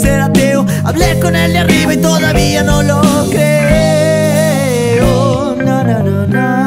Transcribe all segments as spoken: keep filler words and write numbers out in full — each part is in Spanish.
ser ateo. Hablé con el de arriba y todavía no lo creo. Na, na, na, na.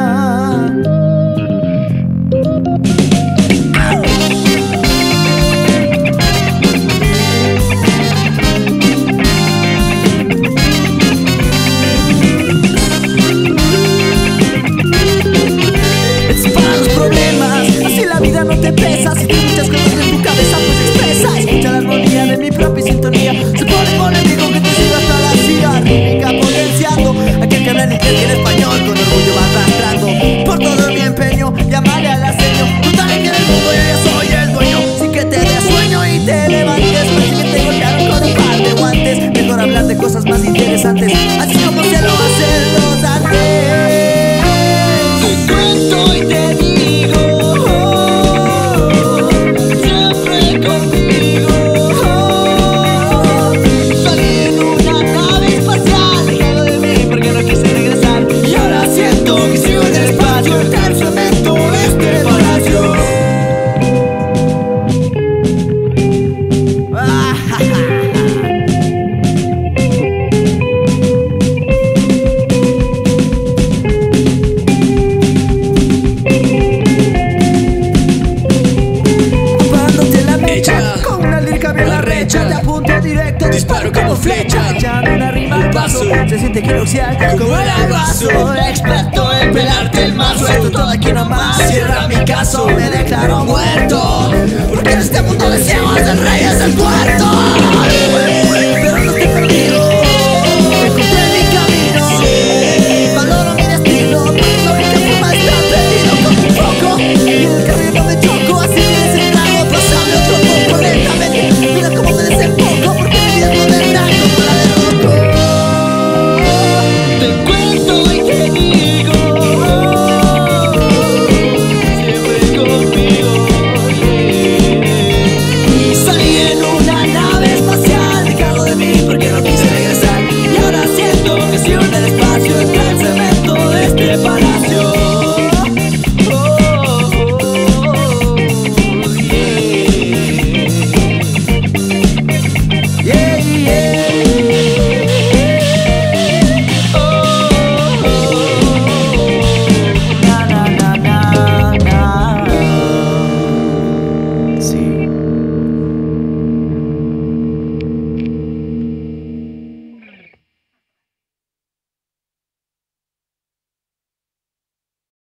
La vida no te pesa, si tienes muchas cosas en tu cabeza pues expresa. Escucha la armonía de mi propia sintonía. Se pone polémico que te siga hasta la silla rítmica potenciando aquel que habla en inglés y en español con orgullo va arrastrando. Por todo mi empeño, llamaré a la seño. Contaré que en el mundo yo ya soy el dueño. Sin que te dé sueño y te levantes, parece que te golpearon con un par de guantes. Mejor hablar de cosas más interesantes, así como se lo hacen los antes. Te cuento y te digo, con una lírica bien arrecha, te apunto directo, disparo como flecha. Echando una rima al paso, se siente quiroxial como el abrazo. Experto en pelarte el mazo, esto todo aquí nomás cierra mi caso. Me declaro muerto, porque en este mundo deseamos de reyes del puerto.